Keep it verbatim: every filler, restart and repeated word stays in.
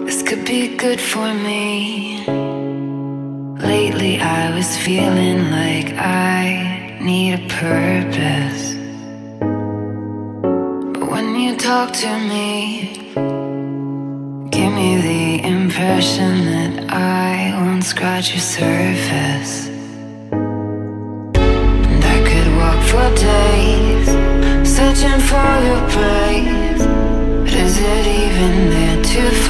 This could be good for me. Lately I was feeling like I need a purpose, but when you talk to me, give me the impression that I won't scratch your surface. And I could walk for days searching for your praise, but is it even there to